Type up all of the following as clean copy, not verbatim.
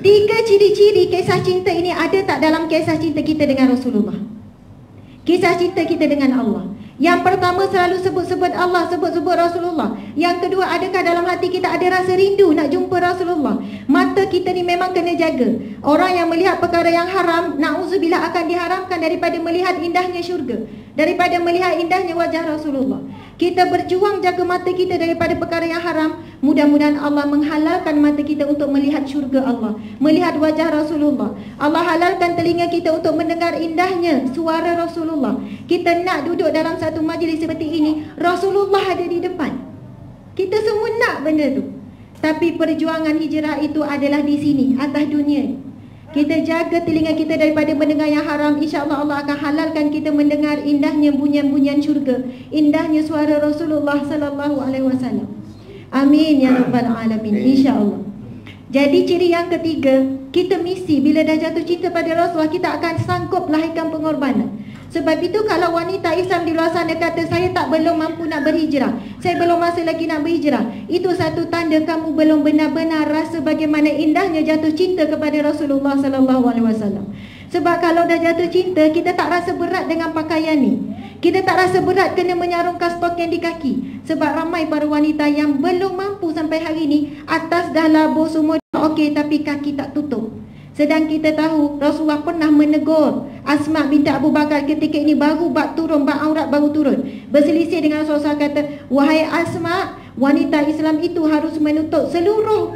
Tiga ciri-ciri kisah cinta ini ada tak dalam kisah cinta kita dengan Rasulullah? Kisah cinta kita dengan Allah. Yang pertama, selalu sebut-sebut Allah, sebut-sebut Rasulullah. Yang kedua, adakah dalam hati kita ada rasa rindu nak jumpa Rasulullah? Mata kita ni memang kena jaga. Orang yang melihat perkara yang haram, na'udzubillah, akan diharamkan daripada melihat indahnya syurga, daripada melihat indahnya wajah Rasulullah. Kita berjuang jaga mata kita daripada perkara yang haram. Mudah-mudahan Allah menghalalkan mata kita untuk melihat syurga Allah, melihat wajah Rasulullah. Allah halalkan telinga kita untuk mendengar indahnya suara Rasulullah. Kita nak duduk dalam satu majlis seperti ini, Rasulullah ada di depan. Kita semua nak benda tu. Tapi perjuangan hijrah itu adalah di sini, atas dunia. Kita jaga telinga kita daripada mendengar yang haram, insya-Allah Allah akan halalkan kita mendengar indahnya bunyian-bunyian syurga, indahnya suara Rasulullah sallallahu alaihi wasallam. Amin ya rabbal alamin, insya-Allah. Jadi ciri yang ketiga, kita mesti bila dah jatuh cinta pada Rasulullah, kita akan sanggup lahirkan pengorbanan. Sebab itu kalau wanita Islam di luar sana kata saya belum mampu nak berhijrah, saya belum masa lagi nak berhijrah, itu satu tanda kamu belum benar-benar rasa bagaimana indahnya jatuh cinta kepada Rasulullah sallallahu alaihi wasallam. Sebab kalau dah jatuh cinta, kita tak rasa berat dengan pakaian ni. Kita tak rasa berat kena menyarungkan stokin di kaki. Sebab ramai para wanita yang belum mampu sampai hari ni, atas dah labur semua okey tapi kaki tak tutup. Sedang kita tahu Rasulullah pernah menegur Asma binti Abu Bakar ketika ini baru bak turun, bak aurat baru turun, berselisih dengan Rasulullah, kata, wahai Asma, wanita Islam itu harus menutup seluruh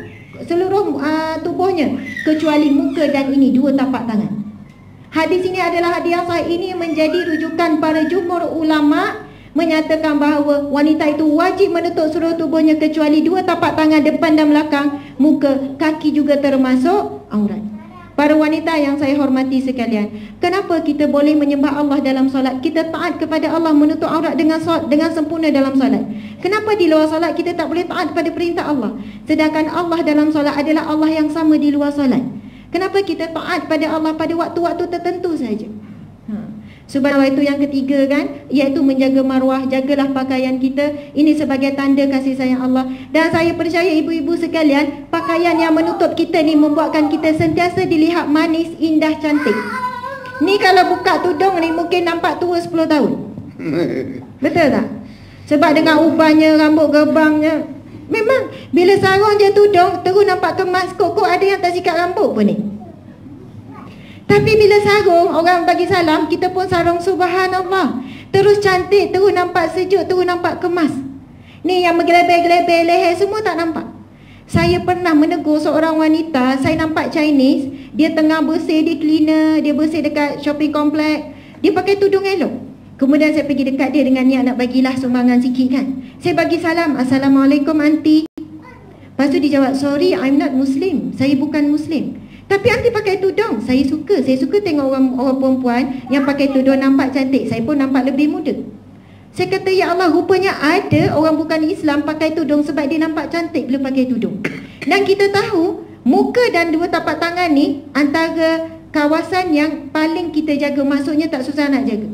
tubuhnya kecuali muka dan ini, dua tapak tangan. Hadis ini adalah hadis yang sahih. Ini menjadi rujukan para jumhur ulama menyatakan bahawa wanita itu wajib menutup seluruh tubuhnya kecuali dua tapak tangan, depan dan belakang, muka, kaki juga termasuk aurat. Para wanita yang saya hormati sekalian, kenapa kita boleh menyembah Allah dalam solat, kita taat kepada Allah, menutup aurat dengan sempurna dalam solat? Kenapa di luar solat kita tak boleh taat pada perintah Allah, sedangkan Allah dalam solat adalah Allah yang sama di luar solat? Kenapa kita taat pada Allah pada waktu-waktu tertentu saja? Subhanallah, itu yang ketiga kan, iaitu menjaga maruah, jagalah pakaian kita. Ini sebagai tanda kasih sayang Allah. Dan saya percaya ibu-ibu sekalian, pakaian yang menutup kita ni membuatkan kita sentiasa dilihat manis, indah, cantik. Ni kalau buka tudung ni mungkin nampak tua 10 tahun. Betul tak? Sebab dengan ubahnya, rambut gerbangnya, memang bila sarung je tudung terus nampak kemas. Kok ada yang tak sikat rambut pun ni. Tapi bila sarung, orang bagi salam, kita pun sarung, subhanallah, terus cantik, terus nampak sejuk, terus nampak kemas. Ni yang menggelebel-gelebel leher semua tak nampak. Saya pernah menegur seorang wanita, saya nampak Chinese, dia tengah bersih di cleaner, dia bersih dekat shopping complex, dia pakai tudung elok. Kemudian saya pergi dekat dia dengan niat nak bagilah sumbangan sikit kan. Saya bagi salam, assalamualaikum aunty. Lepas tu dia jawab, sorry I'm not Muslim, saya bukan Muslim. Tapi aunty pakai tudung, saya suka tengok orang perempuan yang pakai tudung nampak cantik. Saya pun nampak lebih muda. Saya kata, ya Allah, rupanya ada orang bukan Islam pakai tudung sebab dia nampak cantik bila pakai tudung. Dan kita tahu muka dan dua tapak tangan ni antara kawasan yang paling kita jaga, maksudnya tak susah nak jaga.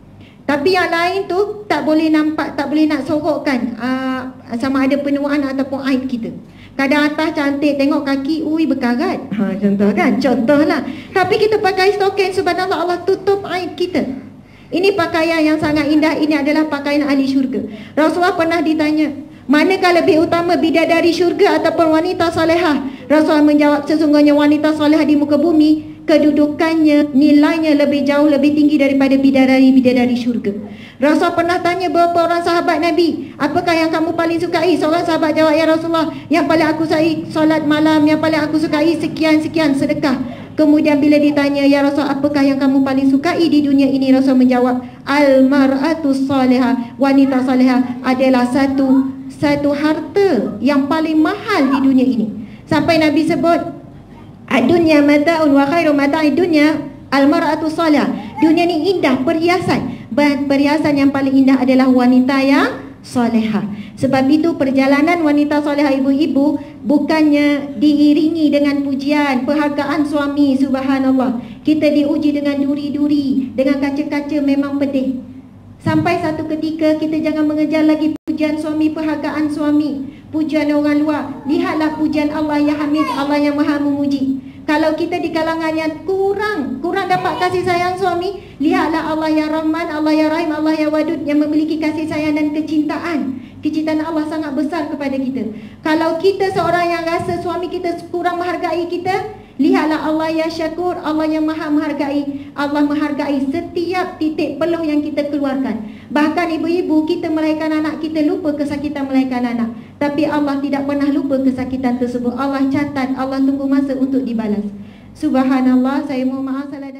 Tapi yang lain tu tak boleh nampak, tak boleh nak sorokkan sama ada penuaan ataupun aib kita. Kadang atas cantik, tengok kaki, ui berkarat. Contoh kan, contohlah. Tapi kita pakai stokin, subhanallah, Allah tutup aib kita. Ini pakaian yang sangat indah, ini adalah pakaian ahli syurga. Rasulullah pernah ditanya, manakah lebih utama, bidadari syurga ataupun wanita salihah? Rasulullah menjawab, sesungguhnya wanita salihah di muka bumi, kedudukannya, nilainya lebih jauh, lebih tinggi daripada bidadari syurga. Rasul pernah tanya beberapa orang sahabat Nabi, apakah yang kamu paling sukai? Seorang sahabat jawab, ya Rasulullah, yang paling aku sukai solat malam, yang paling aku sukai sekian-sekian sedekah. Kemudian bila ditanya, ya Rasul, apakah yang kamu paling sukai di dunia ini? Rasul menjawab, al-mar'atu salihah, wanita salihah adalah satu harta yang paling mahal di dunia ini. Sampai Nabi sebut, ad-dunya mata'un wa khairu mata'id dunya al-mar'atu salihah. Dunia ni indah, perhiasan. Perhiasan yang paling indah adalah wanita yang solehah. Sebab itu perjalanan wanita solehah ibu-ibu bukannya diiringi dengan pujian, penghargaan suami, subhanallah. Kita diuji dengan duri-duri, dengan kaca-kaca memang pedih. Sampai satu ketika kita jangan mengejar lagi pujian suami, penghargaan suami, pujian orang luar. Lihatlah pujian Allah yang hamid, Allah yang maha memuji. Kalau kita di kalangan yang kurang dapat kasih sayang suami, lihatlah Allah yang Rahman, Allah yang Rahim, Allah yang Wadud, yang memiliki kasih sayang dan kecintaan. Kecintaan Allah sangat besar kepada kita. Kalau kita seorang yang rasa suami kita kurang menghargai kita, lihatlah Allah yang Syakur, Allah yang Maha menghargai. Allah menghargai setiap titik peluh yang kita keluarkan. Bahkan ibu-ibu, kita melahirkan anak, kita lupa kesakitan melahirkan anak, tapi Allah tidak pernah lupa kesakitan tersebut. Allah catat, Allah tunggu masa untuk dibalas. Subhanallah, saya mohon maaf salah